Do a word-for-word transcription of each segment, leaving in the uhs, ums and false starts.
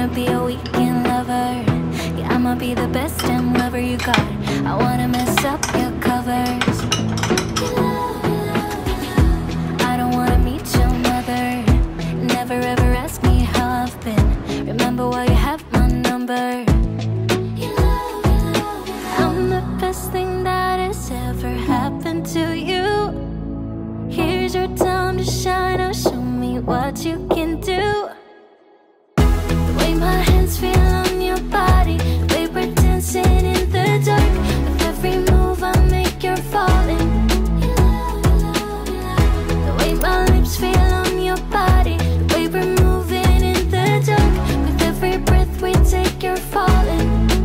be a weekend lover. Yeah, I'ma be the best damn lover you got. I wanna mess up your covers. I don't wanna meet your mother. Never ever ask me how I've been. Remember why you have my number. I'm the best thing that has ever happened to you. Here's your time to shine. Now show me what you can do. The way my hands feel on your body, the way we're dancing in the dark. With every move I make, you're falling. The way my lips feel on your body, the way we're moving in the dark. With every breath we take, you're falling.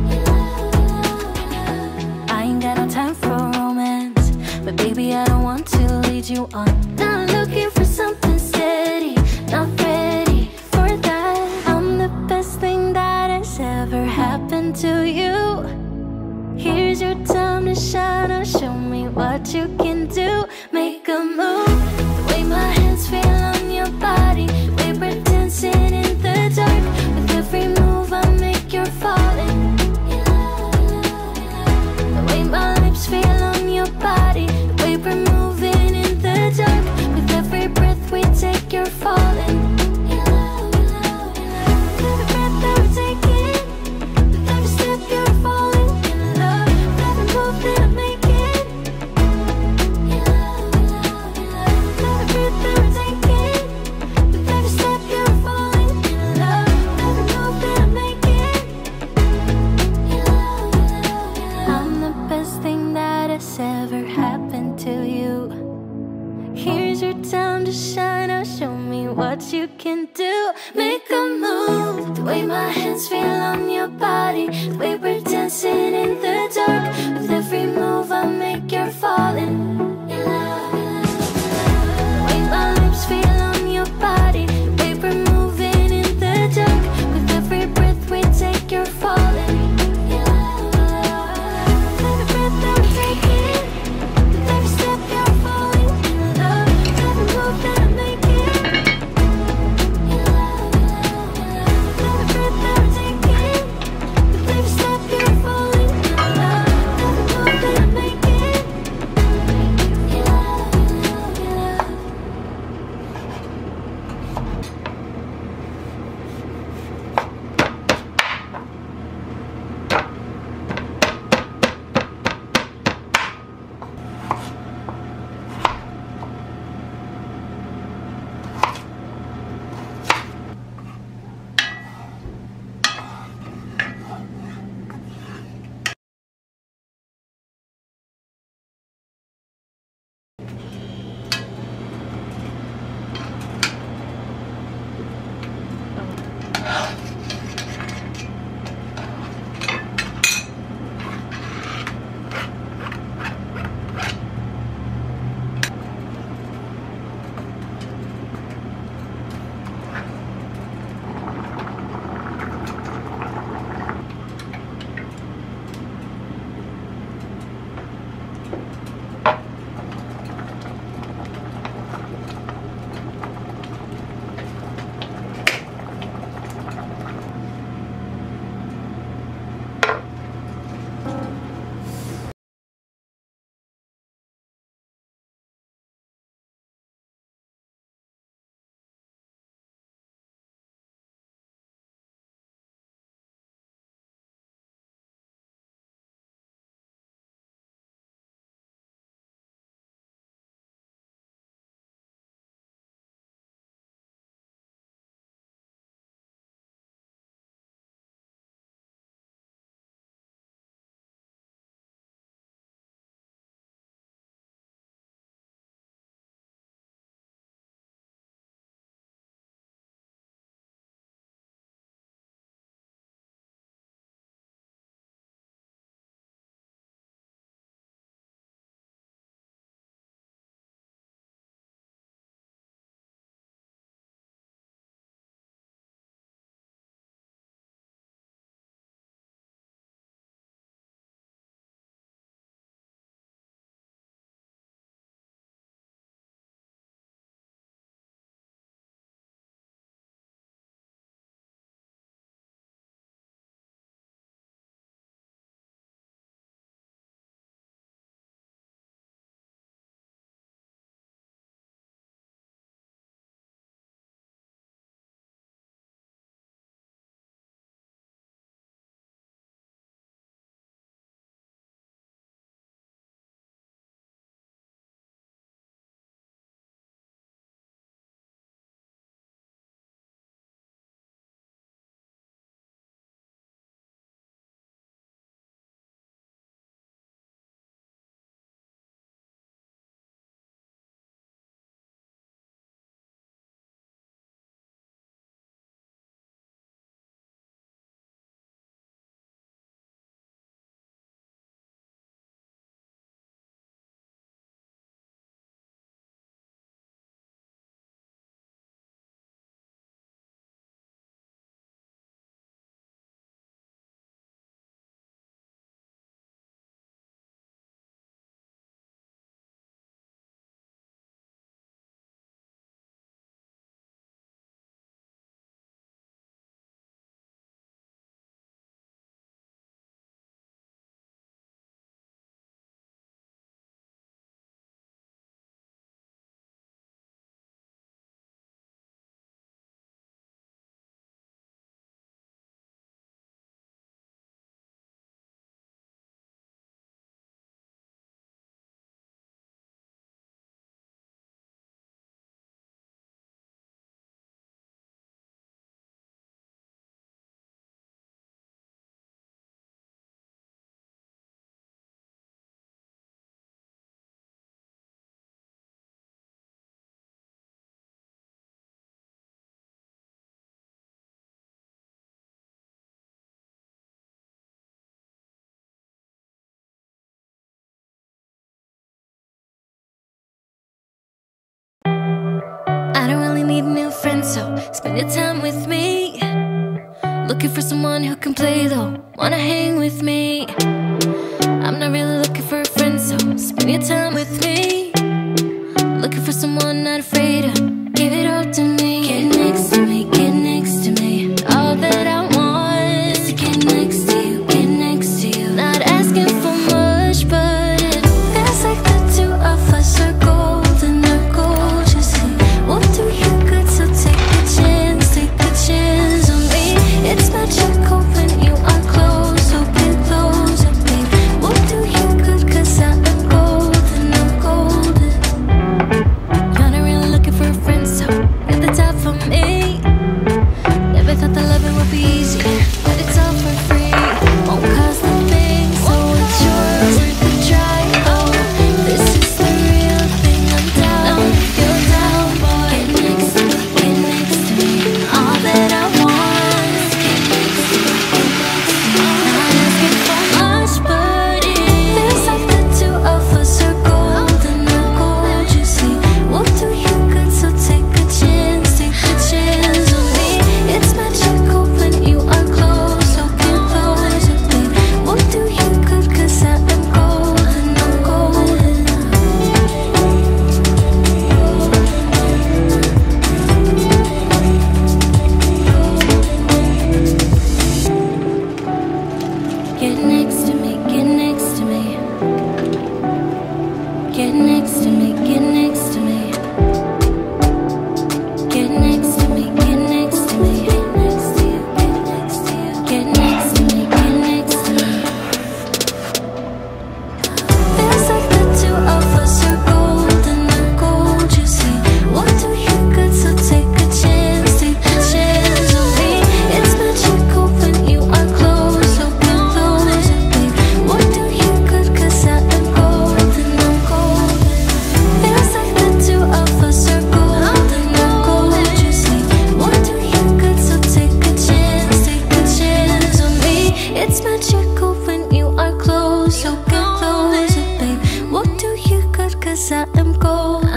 I ain't got no time for romance, but baby I don't want to lead you on. Not looking for something steady, not ready for that. I'm the best thing that has ever happened to you. Here's your time to shine. Now show me what you can do. Make a move. The way my hands feel on your body, the way we're dancing in the dark. With every move I make, you're falling. The way my lips feel on your body, the way we're moving in the dark. With every breath we take, you're falling. With every breath that we're taking, with every step you're falling in love. With every move that I'm making, with every breath that we're taking, with every step you're falling in love. With every move that I'm making, I'm the best thing that has ever happened to you. Here's your time to shine. Now show me what you can do. Make a move. The way my hands feel on your body, the way we're dancing in the dark. With every move I make, you're falling. The way my lips feel on your body, the way we're moving in the dark. With every breath we take, you're falling. With every breath that we're taking, with every step you're falling in love. With every move that I'm making, with every breath that we're taking, with every step you're falling in love. With every move that I'm making, so spend your time with me. Looking for someone who can play though, wanna hang with me. I'm not really looking for a friend, so spend your time with me. Looking for someone not afraid to give it all to me. Get next to me, get next to me. All that I want is to get next to you, get next to you. Not asking for much, but it feels like the two of us are golden, are gold. You see, we'll do you good, so take a chance, take a chance on me. It's magical when you are close, so get closer, babe. We'll do you good, cause I am golden, I'm golden. You're not really looking for a friend, so at the top for me. Never thought that loving would be easy, but it's all for free. Won't cost a thing, so it's yours, worth a try. Oh, this is the real thing, I'm down. If you're down, boy, get next to me, get next to me. All that I want is to get next to me, get next to me. Not asking for much, but it feels like the two of us are golden, are gold. You see, we'll do you good, so take a chance, take a chance on me. It's magical when you are close, so get closer, babe. We'll do you good, cause I am golden, I'm golden. Get next to me, get next to me. Get next to me, get next to me. Get next to me, get next to me. Get next to you, get next to you. Get next to me, get next to me. Feels like the two of us are golden, are gold. You see, we'll do you good, so take a chance, take a chance on me. It's magical when you are close, so get closer, babe. We'll do you good, cause I am golden, I'm golden. Feels like the two of us are golden, are gold. You see, we'll do you good, so take a chance, take a chance on me. It's magical when you are close, so get closer, babe. We'll do you good, cause I am gold.